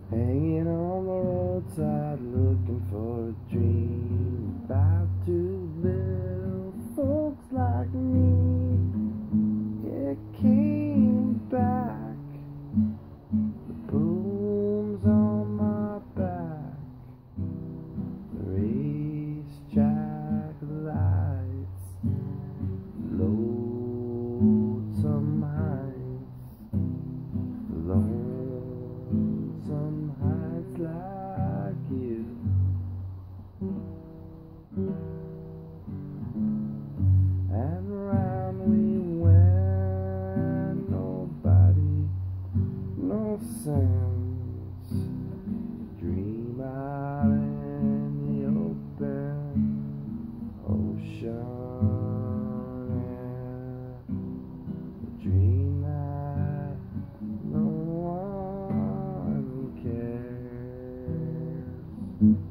Hanging on the roadside, looking for a dream about two little folks like me. It came back, the boom's on my back, the racetrack lights, Lonesome Heights, Lonesome Heights like you. And round we went, nobody, no sense. Dream out in the open ocean air. A dream that no one cares.